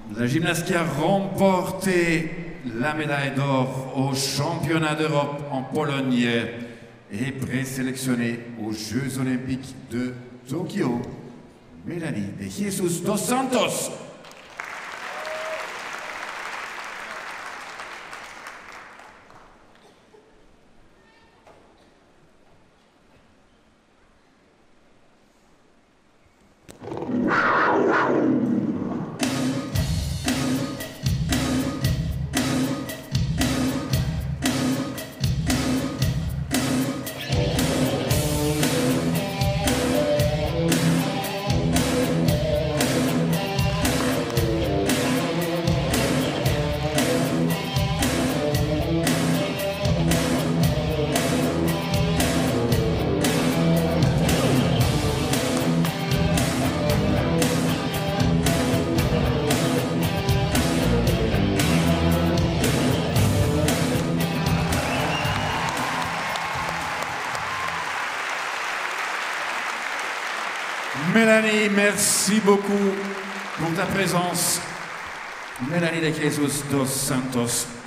La gymnaste qui a remporté la médaille d'or au championnat d'Europe en Pologne est présélectionnée aux Jeux olympiques de Tokyo. Melanie de Jesus dos Santos. Melanie, merci beaucoup pour ta présence. Melanie de Jesus dos Santos.